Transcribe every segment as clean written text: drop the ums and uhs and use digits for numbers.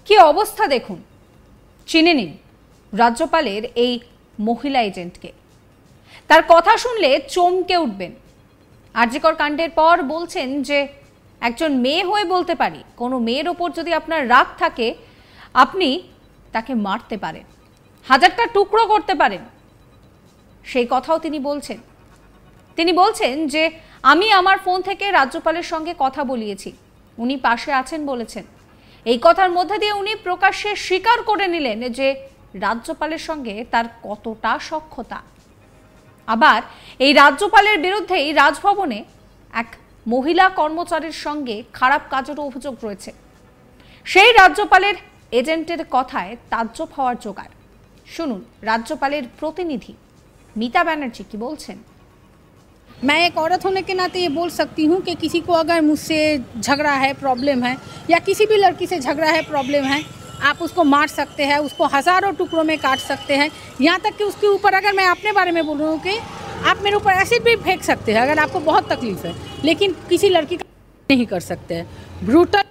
কি অবস্থা দেখুন, চিনে নিন রাজ্যপালের এই মহিলা এজেন্টকে। তার কথা শুনলে চমকে উঠবেন। আরজিকর কাণ্ডের পর বলছেন যে একজন মেয়ে হয়ে বলতে পারি, কোনো মেয়ের ওপর যদি আপনার রাগ থাকে আপনি তাকে মারতে পারেন, হাজারটা টুকরো করতে পারেন। সেই কথাও তিনি বলছেন। তিনি বলছেন যে আমি আমার ফোন থেকে রাজ্যপালের সঙ্গে কথা বলিয়েছি, উনি পাশে আছেন বলেছেন। এই কথার মধ্যে দিয়ে উনি প্রকাশ্যে স্বীকার করে নিলেন যে রাজ্যপালের সঙ্গে তার কতটা সখ্যতা। আবার এই রাজ্যপালের বিরুদ্ধেই রাজভবনে এক মহিলা কর্মচারীর সঙ্গে খারাপ কাজেরও অভিযোগ রয়েছে। সেই রাজ্যপালের এজেন্টের কথায় তাজ্জব হওয়ার জোগাড়। শুনুন राज्यपालेर प्रतिनिधि मीता बनर्जी की बोलছেন। मैं एक औरत होने के नाते ये बोल सकती हूँ कि किसी को अगर मुझसे झगड़ा है, प्रॉब्लम है, या किसी भी लड़की से झगड़ा है, प्रॉब्लम है, आप उसको मार सकते हैं, उसको हज़ारों टुकड़ों में काट सकते हैं। यहाँ तक कि उसके ऊपर अगर मैं अपने बारे में बोल रही हूँ कि आप मेरे ऊपर एसिड भी फेंक सकते हैं अगर आपको बहुत तकलीफ़ है, लेकिन किसी लड़की का नहीं कर सकते हैं। ब्रूटल।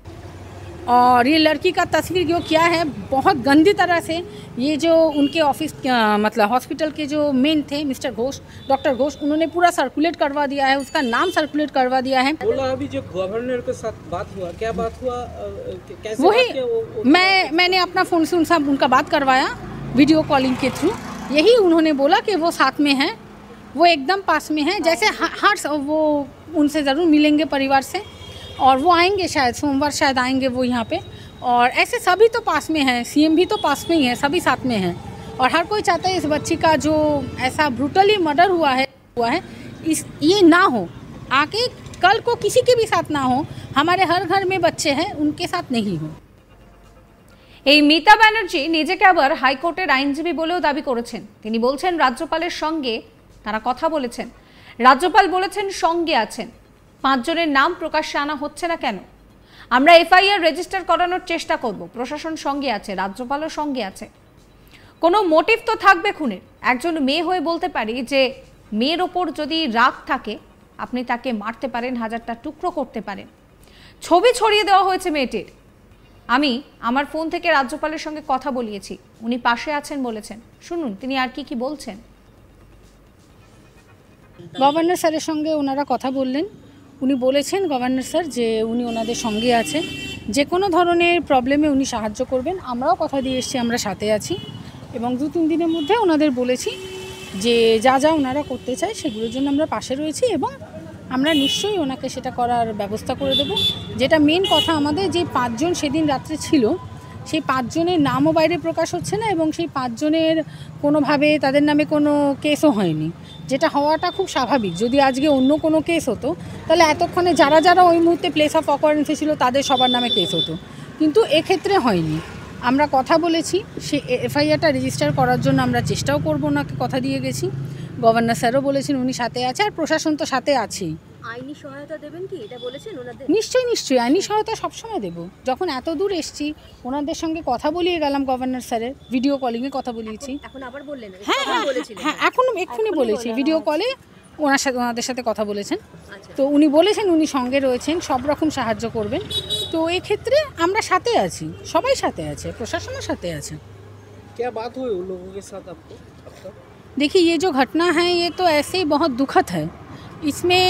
और ये लड़की का तस्वीर जो क्या है, बहुत गंदी तरह से ये जो उनके ऑफिस मतलब हॉस्पिटल के जो मेन थे मिस्टर घोष, डॉक्टर घोष, उन्होंने पूरा सर्कुलेट करवा दिया है, उसका नाम सर्कुलेट करवा दिया है। बोला अभी जो गवर्नर के साथ बात हुआ, क्या बात हुआ, कैसे वही बात किया, मैंने अपना फ़ोन से उनका बात करवाया वीडियो कॉलिंग के थ्रू। यही उन्होंने बोला कि वो साथ में हैं, वो एकदम पास में हैं, जैसे हर वो उनसे ज़रूर मिलेंगे परिवार से, और वो आएंगे शायद सोमवार, शायद आएंगे वो यहाँ पे। और ऐसे सभी तो पास में हैं, सीएम भी तो पास में ही है, सभी साथ में हैं। और हर कोई चाहता है इस बच्ची का जो ऐसा ब्रूटली मर्डर हुआ है ये ना हो, आके कल को किसी के भी साथ ना हो। हमारे हर घर में बच्चे हैं, उनके साथ नहीं हो। এই মিতা ব্যানার্জি নিজেকে আবার হাইকোর্টের আইনজীবী বলেও দাবি করেছেন। তিনি বলছেন রাজ্যপালের সঙ্গে তারা কথা বলেছেন, রাজ্যপাল বলেছেন সঙ্গে আছেন। 5 জনের নাম প্রকাশ্যে আনা হচ্ছে না কেন? আমরা এফআইআর রেজিস্টার করানোর চেষ্টা করব, প্রশাসন সঙ্গে আছে, রাজ্যপালও সঙ্গে আছে। কোনো মোটিভ তো থাকবে খুনের। একজন মেয়ে হয়ে বলতে পারি যে মেয়ের ওপর যদি রাগ থাকে আপনি তাকে মারতে পারেন, হাজারটা টুকরো করতে পারেন। ছবি ছড়িয়ে দেওয়া হয়েছে মেয়েটির। আমি আমার ফোন থেকে রাজ্যপালের সঙ্গে কথা বলিয়েছি, উনি পাশে আছেন বলেছেন। শুনুন তিনি আর কি বলছেন। গভর্নর স্যারের সঙ্গে ওনারা কথা বললেন। উনি বলেছেন গভর্নর স্যার যে উনি ওনাদের সঙ্গে আছেন, যে কোনো ধরনের প্রবলেমে উনি সাহায্য করবেন। আমরাও কথা দিয়ে এসেছি, আমরা সাথে আছি, এবং 2-3 দিনের মধ্যে ওনাদের বলেছি যে যা যা ওনারা করতে চায় সেগুলোর জন্য আমরা পাশে রয়েছি, এবং আমরা নিশ্চয়ই ওনাকে সেটা করার ব্যবস্থা করে দেব। যেটা মেন কথা আমাদের, যে 5 জন সেদিন রাত্রে ছিল, সেই 5 জনের নামও বাইরে প্রকাশ হচ্ছে না, এবং সেই 5 জনের কোনোভাবে তাদের নামে কোনো কেসও হয়নি, যেটা হওয়াটা খুব স্বাভাবিক। যদি আজকে অন্য কোনো কেস হতো তাহলে এতক্ষণে যারা যারা ওই মুহূর্তে প্লেস অফ অকারেন্সে ছিল তাদের সবার নামে কেস হতো, কিন্তু এক্ষেত্রে হয়নি। আমরা কথা বলেছি, সে এফআইআরটা রেজিস্টার করার জন্য আমরা চেষ্টাও করব, ওনাকে কথা দিয়ে গেছি। গভর্নর স্যারও বলেছেন উনি সাথে আছে, আর প্রশাসন তো সাথে আছেই। আইনি সহায়তা দেবেন কি এটা বলেছেন ওনাদের? নিশ্চয়ই আইনি সহায়তা সবসময় দেবো। যখন এত দূর এসেছি ওনাদের সঙ্গে কথা বলিয়ে গেলাম, গভর্নর স্যারের ভিডিও কলিংয়ে কথা বলিয়েছি। এখন আবার বললেন? হ্যাঁ, এক্ষুনি বলেছি, ভিডিও কলে ওনাদের সাথে কথা বলেছেন। তো উনি বলেছেন উনি সঙ্গে রয়েছেন, সব রকম সাহায্য করবেন। তো এই ক্ষেত্রে আমরা সাথে আছি, সবাই সাথে আছে, প্রশাসনের সাথে আছে। क्या बात हुई उन लोगों के साथ आपको? देखिए ये जो घटना है ये तो ऐसे ही बहुत दुखद है, इसमें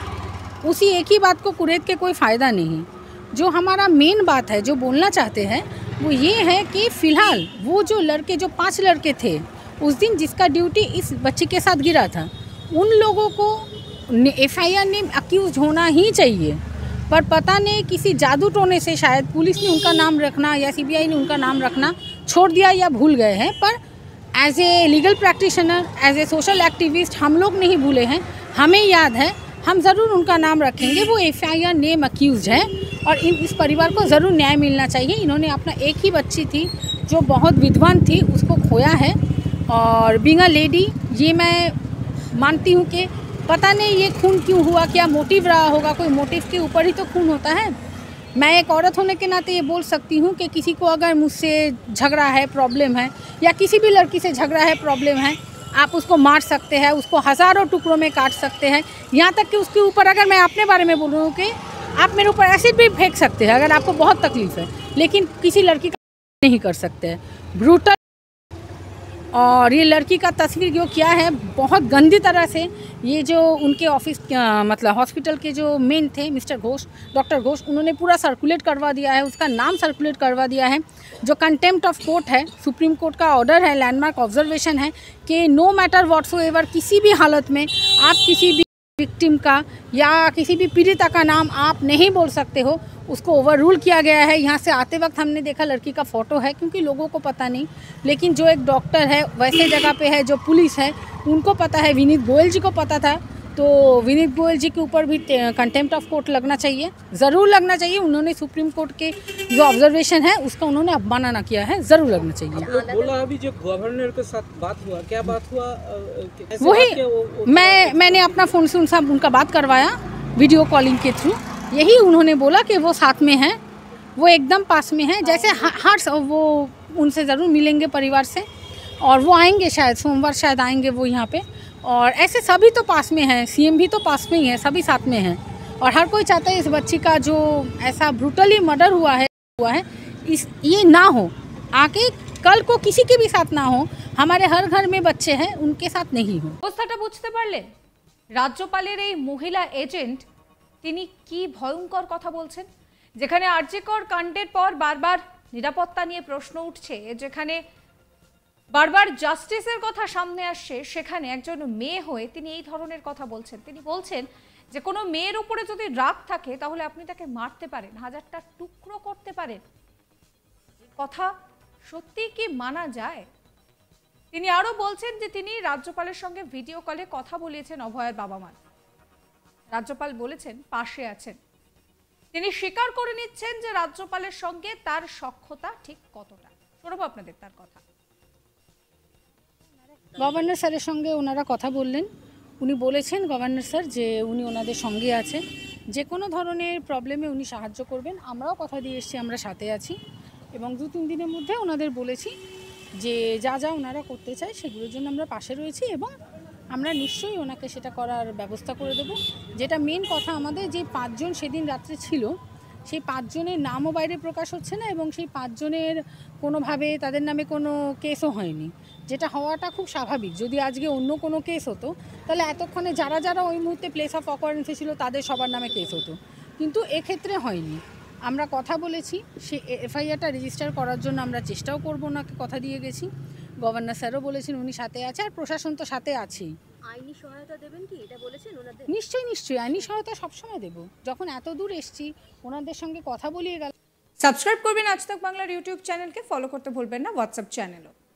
उसी एक ही बात को कुरेद के कोई फ़ायदा नहीं। जो हमारा मेन बात है, जो बोलना चाहते हैं, वो ये है कि फ़िलहाल वो जो 5 लड़के थे उस दिन जिसका ड्यूटी इस बच्ची के साथ गिरा था, उन लोगों को एफआईआर ने अक्यूज़ होना ही चाहिए। पर पता नहीं किसी जादू टोने से शायद पुलिस ने उनका नाम रखना या सीबीआई ने उनका नाम रखना छोड़ दिया या भूल गए हैं। पर as a legal practitioner, as a social activist हम लोग नहीं भूले हैं, हमें याद है, हम ज़रूर उनका नाम रखेंगे। वो एफआईआर नेम अक्यूज़ है, और इस परिवार को ज़रूर न्याय मिलना चाहिए। इन्होंने अपना एक ही बच्ची थी जो बहुत विद्वान थी, उसको खोया है। और बीइंग अ लेडी ये मैं मानती हूँ कि पता नहीं ये खून क्यों हुआ, क्या मोटिव रहा होगा, कोई मोटिव के ऊपर ही तो खून होता है। मैं एक औरत होने के नाते ये बोल सकती हूँ कि किसी को अगर मुझसे झगड़ा है, प्रॉब्लम है, या किसी भी लड़की से झगड़ा है, प्रॉब्लम है, आप उसको मार सकते हैं, उसको हज़ारों टुकड़ों में काट सकते हैं। यहाँ तक कि उसके ऊपर अगर मैं अपने बारे में बोल रही हूँ कि आप मेरे ऊपर एसिड भी फेंक सकते हैं अगर आपको बहुत तकलीफ़ है, लेकिन किसी लड़की का नहीं कर सकते हैं, ब्रूटल। और ये लड़की का तस्वीर जो क्या है, बहुत गंदी तरह से ये जो उनके ऑफिस मतलब हॉस्पिटल के जो मेन थे मिस्टर घोष, डॉक्टर घोष, उन्होंने पूरा सर्कुलेट करवा दिया है, उसका नाम सर्कुलेट करवा दिया है। जो कंटेम्प्ट ऑफ कोर्ट है, सुप्रीम कोर्ट का ऑर्डर है, लैंडमार्क ऑब्जर्वेशन है कि नो मैटर व्हाटसोएवर, किसी भी हालत में आप किसी भी विक्टिम का या किसी भी पीड़िता का नाम आप नहीं बोल सकते हो, उसको ओवर रूल किया गया है। यहाँ से आते वक्त हमने देखा लड़की का फ़ोटो है, क्योंकि लोगों को पता नहीं, लेकिन जो एक डॉक्टर है वैसे जगह पे है, जो पुलिस है उनको पता है, विनीत गोयल जी को पता था, तो विनीत गोयल जी के ऊपर भी कंटेम्प्ट ऑफ कोर्ट लगना चाहिए, ज़रूर लगना चाहिए। उन्होंने सुप्रीम कोर्ट के जो ऑब्जर्वेशन है उसका उन्होंने अवमानना किया है, ज़रूर लगना चाहिए। बोला अभी जो गवर्नर के साथ बात हुआ, क्या बात हुआ? वही मैंने अपना फ़ोन से उनका बात करवाया वीडियो कॉलिंग के थ्रू। यही उन्होंने बोला कि वो साथ में हैं, वो एकदम पास में हैं, जैसे हर वो उनसे ज़रूर मिलेंगे परिवार से, और वो आएंगे शायद सोमवार, शायद आएंगे वो यहाँ पे। और ऐसे सभी तो पास में हैं, सीएम भी तो पास में ही है, सभी साथ में हैं। और हर कोई चाहता है इस बच्ची का जो ऐसा ब्रूटली मर्डर हुआ है ये ना हो, आगे कल को किसी के भी साथ ना हो। हमारे हर घर में बच्चे हैं, उनके साथ नहीं हो। অবস্থাটা বুঝতে পারলেন? রাজ্যপালের এই মহিলা এজেন্ট তিনি কি ভয়ঙ্কর কথা বলছেন, যেখানে আরজিকর কাণ্ডের পর বারবার নিরাপত্তা নিয়ে প্রশ্ন উঠছে, যেখানে বারবার জাস্টিসের কথা সামনে আসছে, সেখানে একজন মেয়ে হয়ে তিনি এই ধরনের কথা বলছেন। তিনি বলছেন যে কোনো মেয়ের উপরে যদি রাগ থাকে তাহলে আপনি তাকে মারতে পারেন, হাজারটা টুকরো করতে পারেন। কথা সত্যি কি মানা যায়? তিনি আরো বলছেন যে তিনি রাজ্যপালের সঙ্গে ভিডিও কলে কথা বলিয়েছেন অভয়ের বাবা মা। রাজ্যপাল বলেছেন পাশে আছেন। তিনি স্বীকার করে নিচ্ছেন যে রাজ্যপালের সঙ্গে তার সখ্যতা ঠিক কতটা। শোনাবো আপনাদের তার কথা। গভর্নর স্যারের সঙ্গে ওনারা কথা বললেন। উনি বলেছেন গভর্নর স্যার যে উনি ওনাদের সঙ্গে আছে, যে কোনো ধরনের প্রবলেমে উনি সাহায্য করবেন। আমরাও কথা দিয়ে এসেছি, আমরা সাথে আছি, এবং 2-3 দিনের মধ্যে ওনাদের বলেছি যে যা যা ওনারা করতে চায় সেগুলোর জন্য আমরা পাশে রয়েছি, এবং আমরা নিশ্চয়ই ওনাকে সেটা করার ব্যবস্থা করে দেব। যেটা মেন কথা, আমাদের যে 5 জন সেদিন রাত্রে ছিল, সেই 5 জনের নামও বাইরে প্রকাশ হচ্ছে না, এবং সেই 5 জনের কোনোভাবে তাদের নামে কোনো কেসও হয়নি, যেটা হওয়াটা খুব স্বাভাবিক। যদি আজকে অন্য কোনো কেস হতো তাহলে এতক্ষণে যারা যারা ওই মুহূর্তে প্লেস অফ অকারেন্সে ছিল তাদের সবার নামে কেস হতো, কিন্তু এক্ষেত্রে হয়নি। আমরা কথা বলেছি, সে এফআইআরটা রেজিস্টার করার জন্য আমরা চেষ্টাও করব, ওনাকে কথা দিয়ে গেছি। গভর্নর স্যারও বলেছেন উনি সাথে আছে, আর প্রশাসন তো সাথে আছেই। আইনি সহায়তা দেবেন কি, এটা বলেছেন ওনাদের? নিশ্চয়ই আইনি সহায়তা সবসময় দেবো। যখন এত দূর এসছি, ওনাদের সঙ্গে কথা বলিয়ে গেল। সাবস্ক্রাইব করবেন আজ তক বাংলার ইউটিউব চ্যানেলকে, ফলো করতে ভুলবেন না হোয়াটসঅ্যাপ চ্যানেলও।